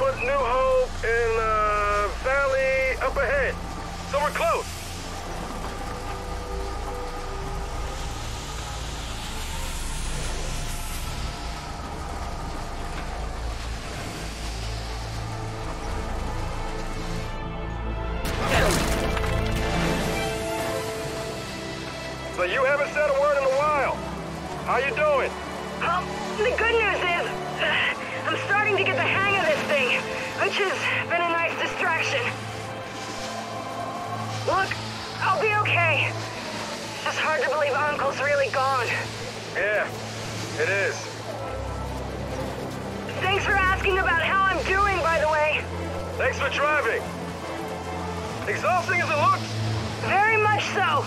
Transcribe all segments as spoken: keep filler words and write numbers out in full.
Settlement New Hope in, uh, Valley up ahead. So we're close. So you haven't said a word in a while. How you doing? Well, the good news is, uh, I'm starting to get the hang of this thing, which has been a nice distraction. Look, I'll be okay. It's just hard to believe Uncle's really gone. Yeah, it is. Thanks for asking about how I'm doing, by the way. Thanks for driving. Exhausting as it looks. Very much so.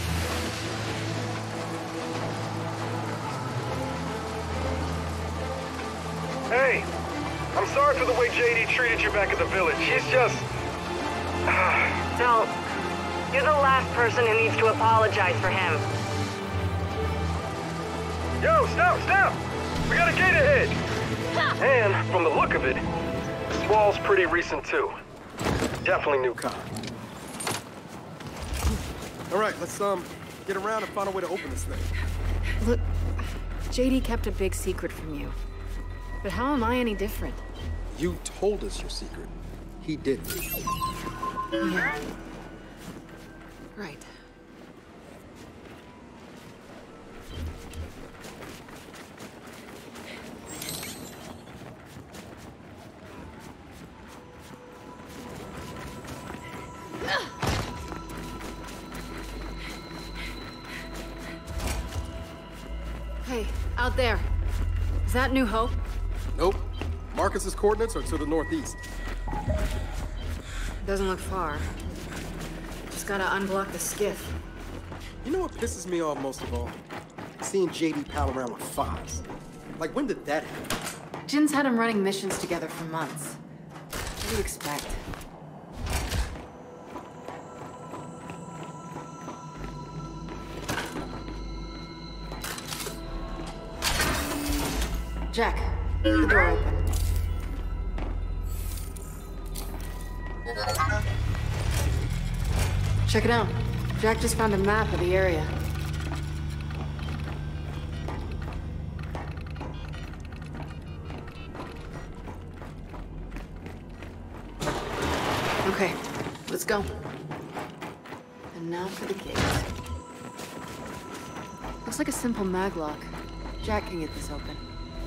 Hey, I'm sorry for the way J D treated you back at the village. He's just... Don't. You're the last person who needs to apologize for him. Yo, stop, stop! We got a gate ahead! And, from the look of it, this wall's pretty recent too. Definitely new kind. All right, let's, um, get around and find a way to open this thing. Look, J D kept a big secret from you. But how am I any different? You told us your secret. He didn't. Yeah. Right. Hey, out there. Is that New Hope? Nope. Marcus's coordinates are to the northeast. Doesn't look far. Just gotta unblock the skiff. You know what pisses me off most of all? Seeing J D pal around with Fox. Like, when did that happen? Jin's had him running missions together for months. What do you expect? Jack, leave the door open. Check it out. Jack just found a map of the area. Okay, let's go. And now for the gate. Looks like a simple maglock. Jack can get this open.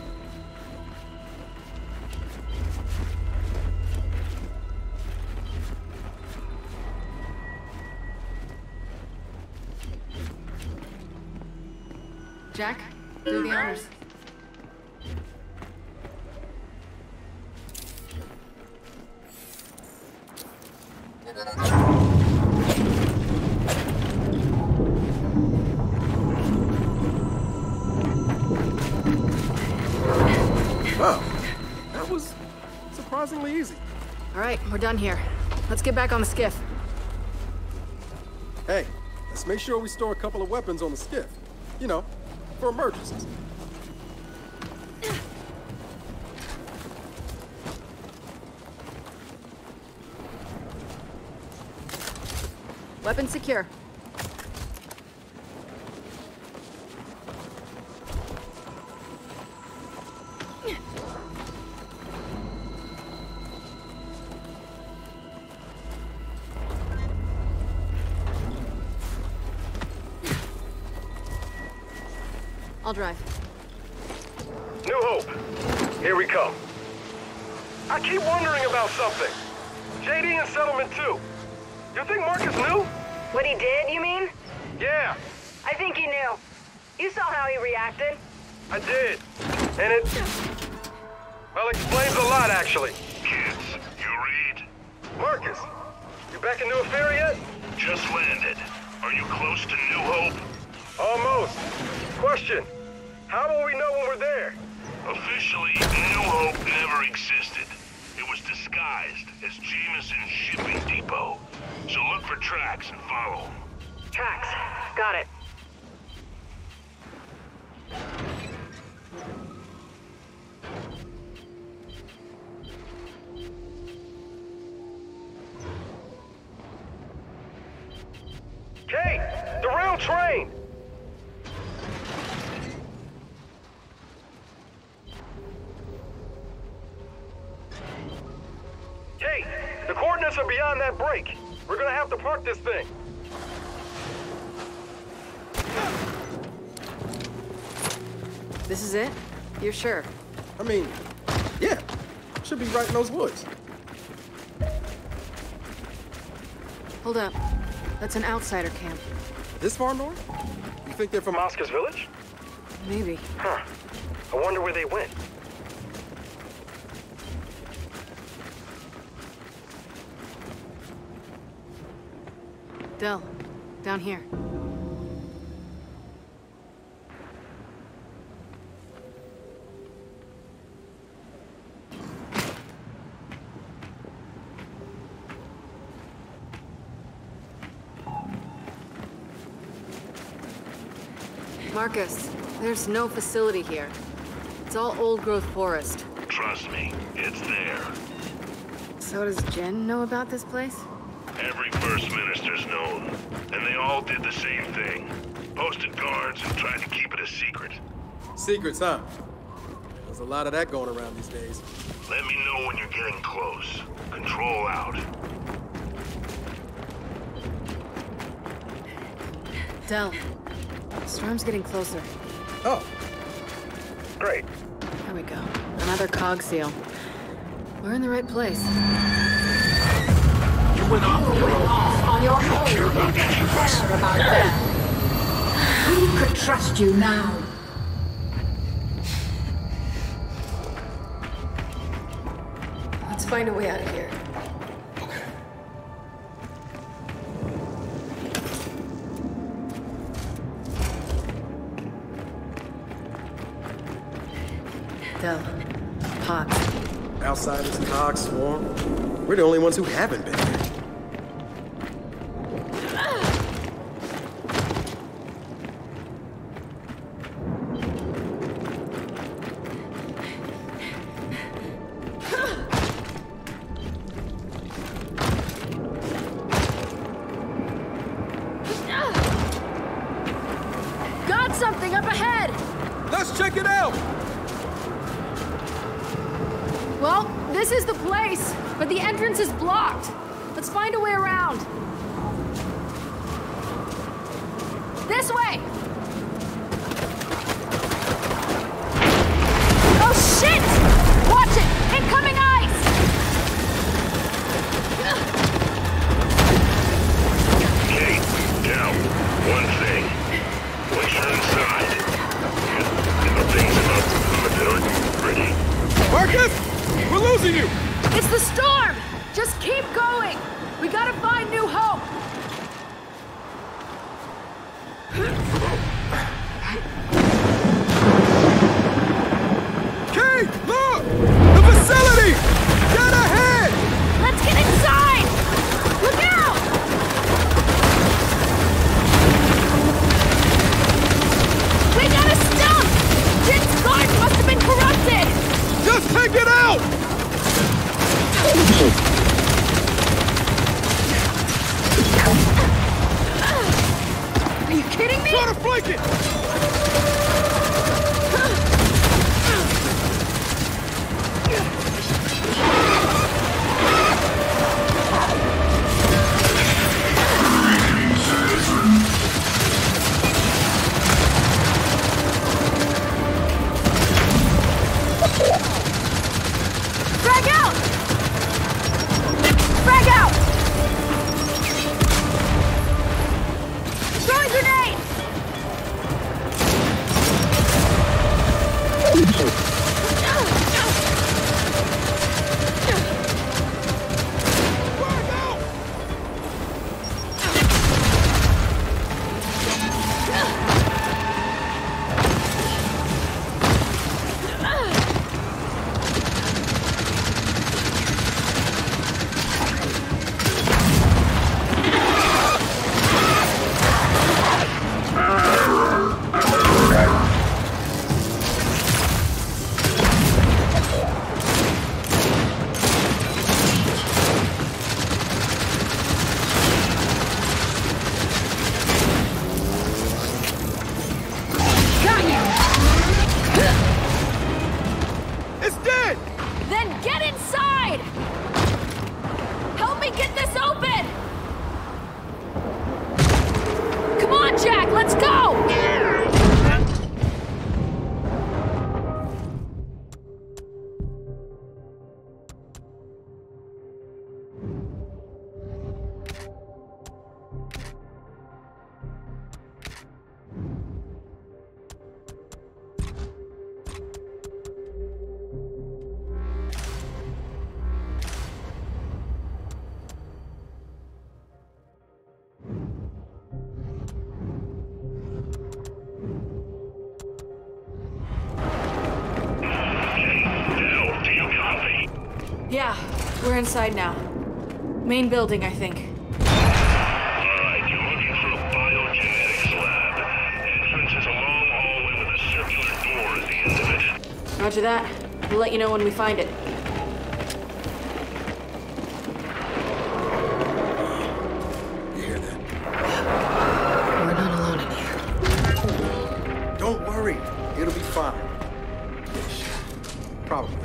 Jack, do the honors. Wow, that was surprisingly easy. All right, we're done here. Let's get back on the skiff. Hey, let's make sure we store a couple of weapons on the skiff. You know, for emergencies. Weapon secure. I'll drive. New Hope, here we come. I keep wondering about something. J D and Settlement too. You think Marcus knew? What he did, you mean? Yeah, I think he knew. You saw how he reacted. I did. And it... well, explains a lot, actually. Kids, you read? Marcus, you back in New Affair yet? Just landed. Are you close to New Hope? Almost. Question. How will we know when we're there? Officially, New Hope never existed. It was disguised as Jameson's shipping depot. So look for tracks and follow them. Tracks. Got it. Kate! Derailed train! Kate! The coordinates are beyond that break. We're gonna have to park this thing. This is it? You're sure? I mean, yeah. Should be right in those woods. Hold up. That's an outsider camp. This far north? You think they're from Oscar's village? Maybe. Huh. I wonder where they went. Del, down here. Marcus, there's no facility here. It's all old-growth forest. Trust me, it's there. So does Jen know about this place? Every First Minister's known, and they all did the same thing. Posted guards and tried to keep it a secret. Secrets, huh? There's a lot of that going around these days. Let me know when you're getting close. Control out. Del, the storm's getting closer. Oh, Great. There we go. Another cog seal. We're in the right place. You went off, you went off on your own. Pressure about that. Who could trust you now? Let's find a way out of here. Del, Potts. outsiders, cogs, swarm. We're the only ones who haven't been here. Got something up ahead! Let's check it out! Well, this is the place, but the entrance is blocked. Let's find a way around. This way! Oh shit! Watch it! Incoming ice! Kate, down. One thing. Once you're inside, get the things about the hood ready. Marcus! We're losing you! It's the storm! Just keep going! We gotta find New Hope! Kate, look! The facility! Dead ahead! Let's get inside! Look out! We got a stump! Jin's guard must have been corrupted! Just take it out! Are you kidding me? Try to flank it! Frag out! Frag out! Throwing grenade! me get this open! Come on, Jack, let's go! Yeah, we're inside now. Main building, I think. Alright, you're looking for a biogenetics lab. Entrance is a long hallway with a circular door at the end of it. Roger that. We'll let you know when we find it. You hear that? We're not alone in here. Don't worry. It'll be fine. Ish. Probably.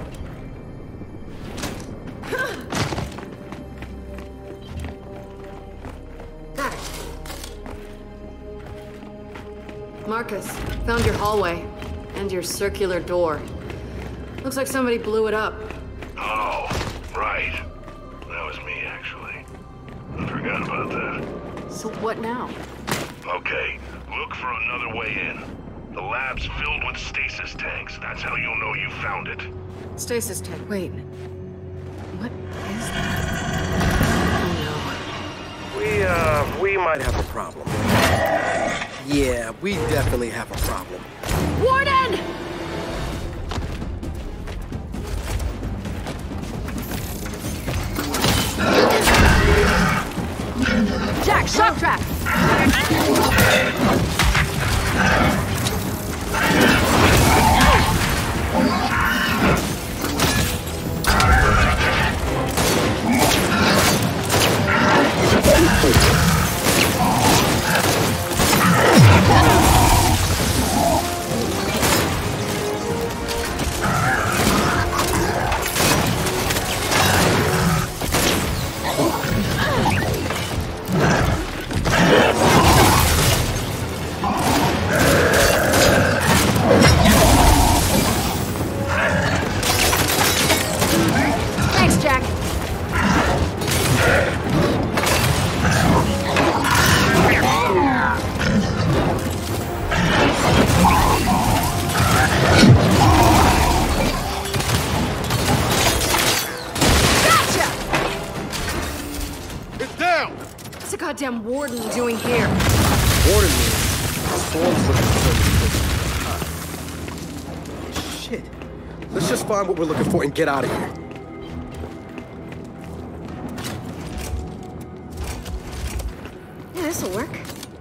Got it. Marcus, found your hallway. And your circular door. Looks like somebody blew it up. Oh, right. That was me, actually. I forgot about that. So what now? Okay, look for another way in. The lab's filled with stasis tanks. That's how you'll know you found it. Stasis tank. Wait. What is that? Oh We, uh, we might have a problem. Yeah, we definitely have a problem. no. Warden! Jack, shock trap! Goddamn warden doing here? Warden me. Storm's looking for Shit. Let's just find what we're looking for and get out of here. Yeah, this'll work.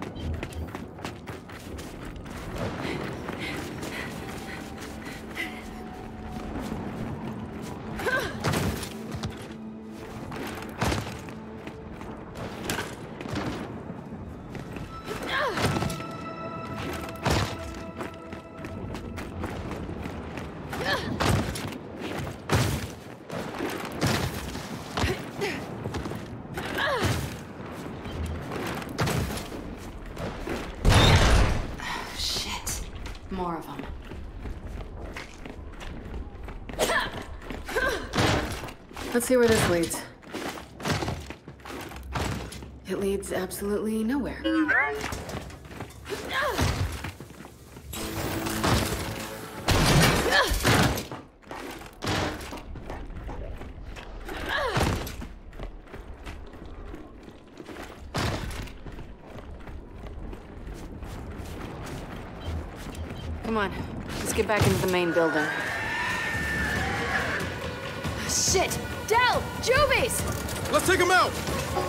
More of them. Let's see where this leads. It leads absolutely nowhere. Come on, let's get back into the main building. Shit! Del! Juvies! Let's take him out!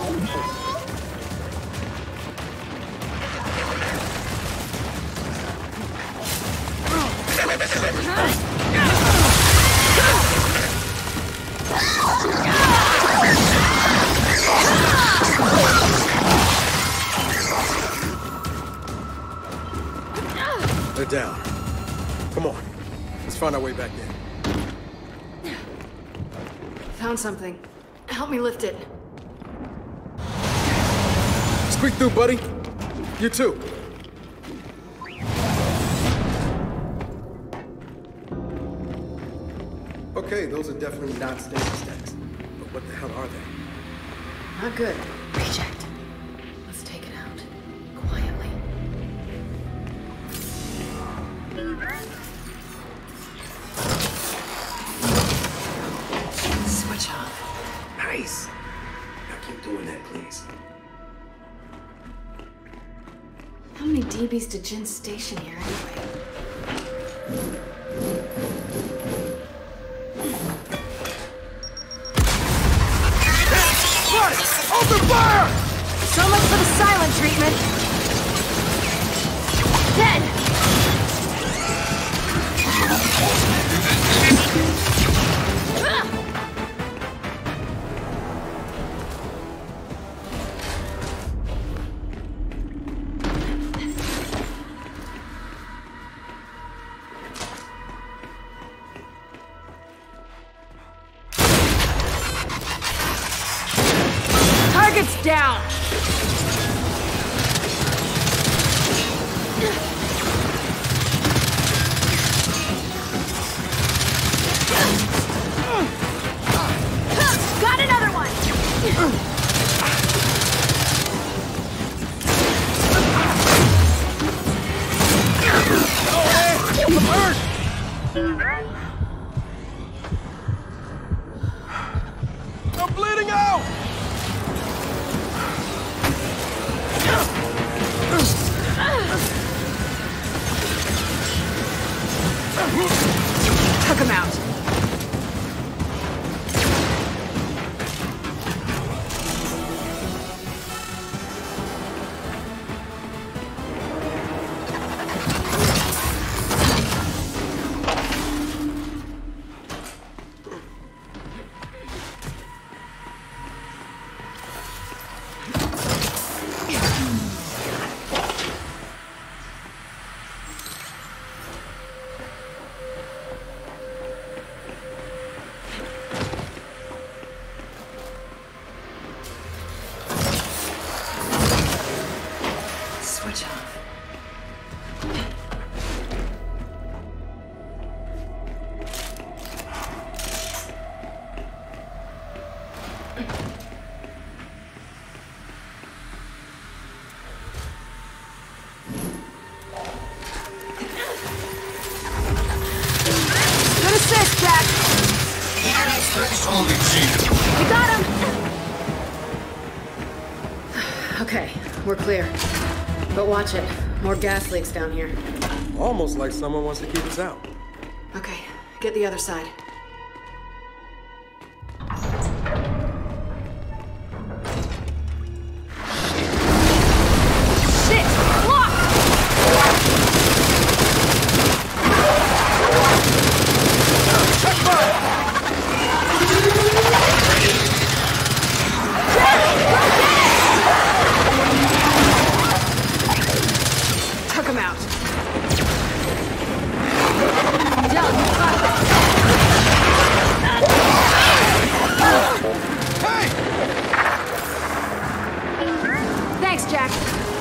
They're down. Come on. Let's find our way back in. Found something. Help me lift it. Squeak through, buddy. You too. Okay, those are definitely not stasis stacks. But what the hell are they? Not good. Reject. Let's take it out. Quietly. Switch off. Nice. Now keep doing that, please. How many D Bs did Jin station here anyway? Open fire! So much for the silent treatment. Dead! Target's down! Got another one! I'm bleeding out! Took him out. Switch off. Good assist, Jack. We got him. Okay, we're clear. But watch it. More gas leaks down here. Almost like someone wants to keep us out. Okay, get the other side. Shit! Block! Took him out. Del, you got this. Hey! Thanks, Jack.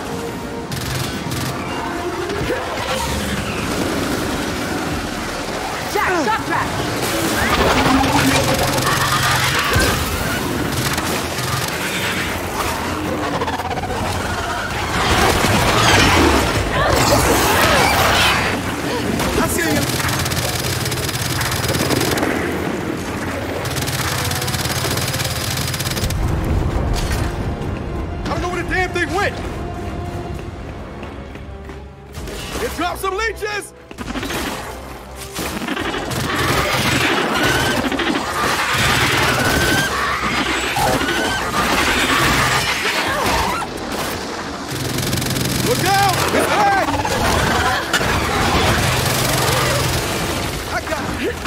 Jack, stop track. I see you. I don't know where the damn thing went. It dropped some leeches. Look out! It's hurt! I got it.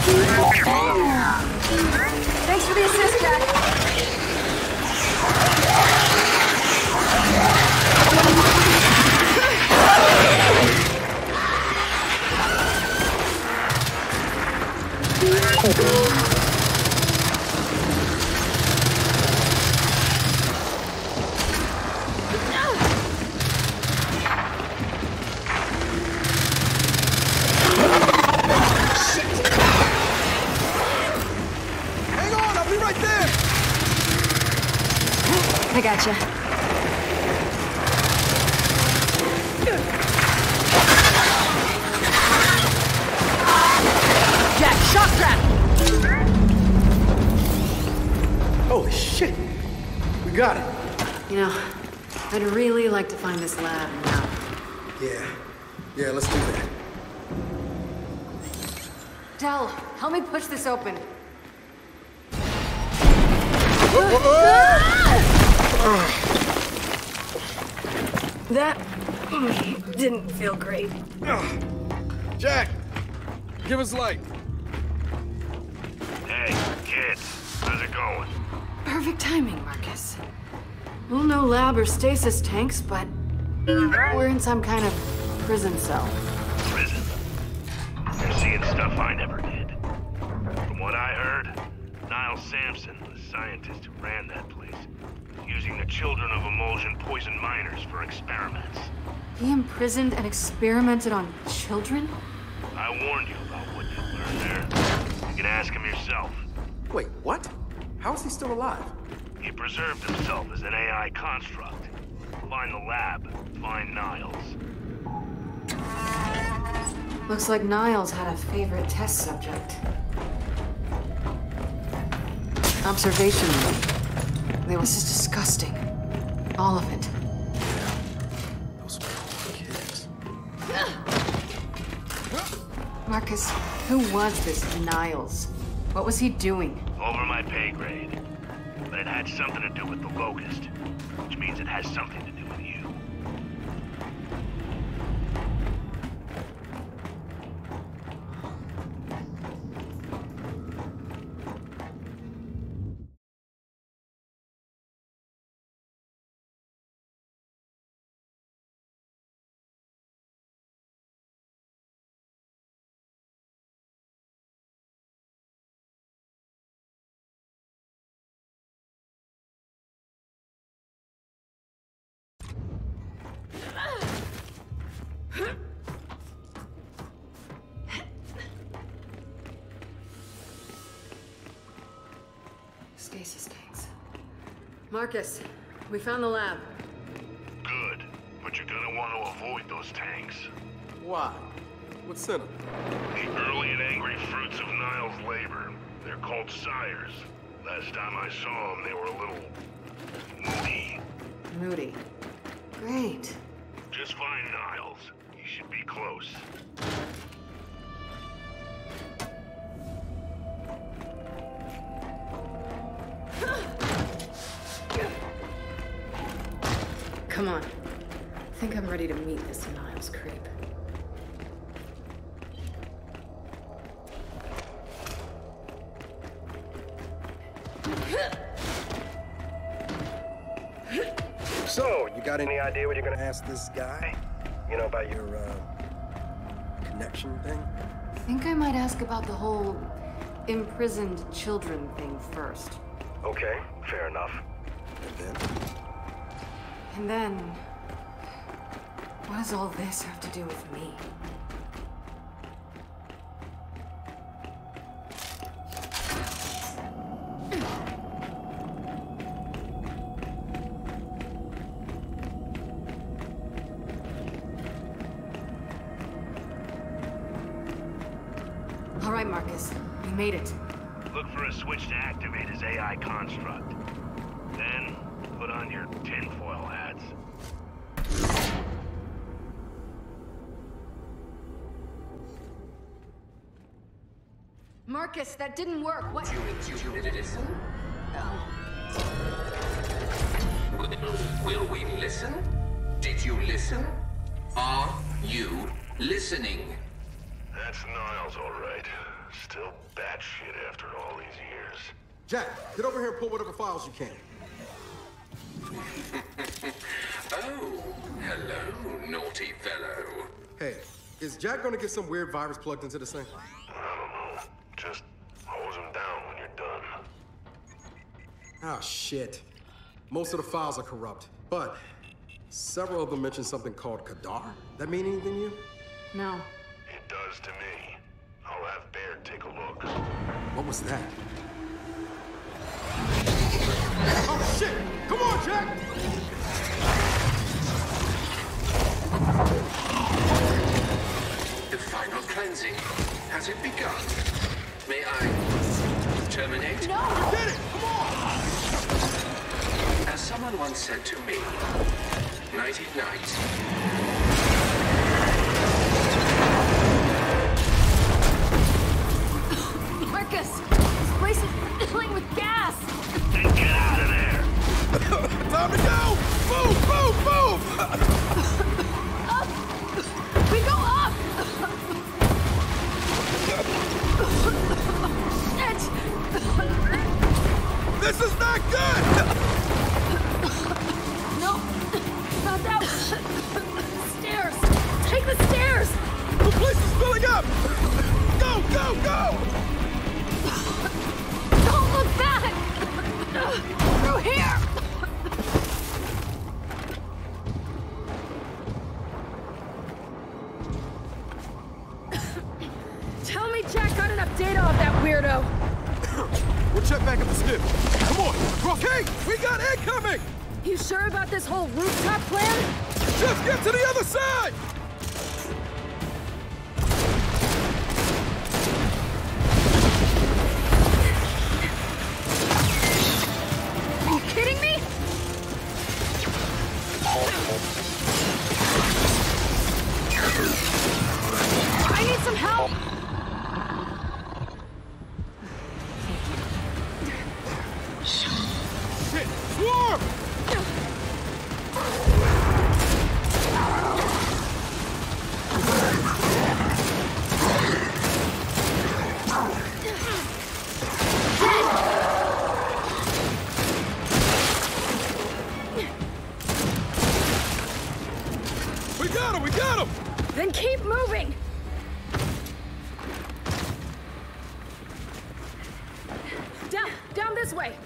Thanks for the assist, Jack. I gotcha. Jack, shock trap! Holy shit! We got it. You know, I'd really like to find this lab now. Yeah. Yeah, let's do that. Del, help me push this open. That didn't feel great. Jack, give us light. Hey, kids, how's it going? Perfect timing, Marcus. Well, no lab or stasis tanks, but we're in some kind of prison cell. Prison. You're seeing stuff I never did. From what I heard, Niles Sampson, the scientist who ran that place, was using the children of Emulsion poisoned miners for experiments. He imprisoned and experimented on children? I warned you about what you learned there. You can ask him yourself. Wait, what? How is he still alive? He preserved himself as an A I construct. Find the lab, find Niles. Looks like Niles had a favorite test subject. Observation room. They were- This is disgusting. All of it. Those poor kids. Marcus, who was this Niles? What was he doing? Over my pay grade. But it had something to do with the Locust, which means it has something to do with you. Stasis tanks. Marcus, we found the lab. Good, but you're gonna want to avoid those tanks. Why? What's in them? The early and angry fruits of Niles' labor. They're called sires. Last time I saw them, they were a little moody. Moody. Great. Just find Niles. He should be close. Come on. I think I'm ready to meet this Niles creep. So, you got any idea what you're gonna ask this guy? You know, about your, uh, connection thing? I think I might ask about the whole imprisoned children thing first. Okay, fair enough. And then? And then... what does all this have to do with me? All right, Marcus. We made it. Look for a switch to activate his A I construct. Then, put on your tinfoil hats. Marcus, that didn't work. What? Did you listen? Will we listen? Did you listen? Are you listening? That's Niles, all right. Still batshit after all these years. Jack, get over here and pull whatever files you can. Oh, hello, naughty fellow. Hey, is Jack gonna get some weird virus plugged into this thing? I don't know. Just hose him down when you're done. Oh, shit. Most of the files are corrupt, but several of them mention something called Kadar. That mean anything to you? No. It does to me. I'll have Baird take a look. What was that? Oh, shit! Come on, Jack! The final cleansing. Has it begun? May I terminate? No! Get it! Come on! As someone once said to me, nighty night. Marcus! This place is filling with gas! Then get out of there! Time to go! Move! Move! Move! Up! We go up! Edge! This is not good! No! Not that one! Stairs! Take the stairs! The place is filling up! Go! Go! Go! Don't look back! Through here! Tell me Jack got enough data off that weirdo! We'll check back at the skip. Come on! Across. Hey! We got incoming! You sure about this whole rooftop plan? Just get to the other side! Are you kidding me? I need some help! Shit! Swarm! We got him! We got him! Then keep moving! Down, down this way!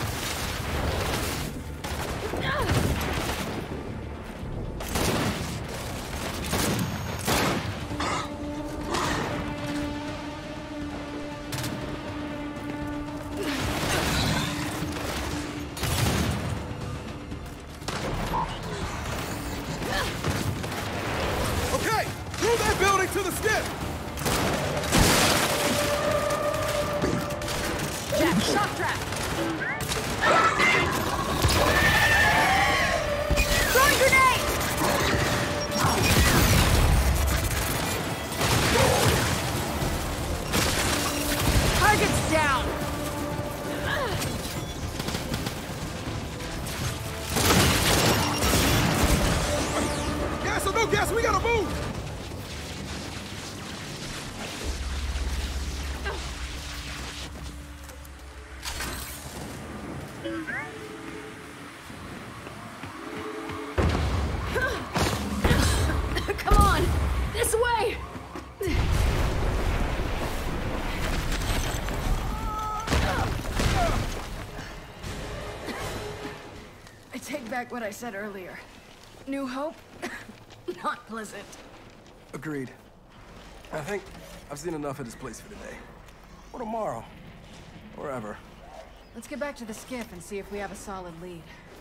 Okay! Through that building to the skip! Jack, shock trap! Throwing grenade! Target's down! Gas or no gas, we gotta move! Come on! This way! I take back what I said earlier. New Hope? Not pleasant. Agreed. I think I've seen enough of this place for today. Or tomorrow. Or ever. Let's get back to the skiff and see if we have a solid lead.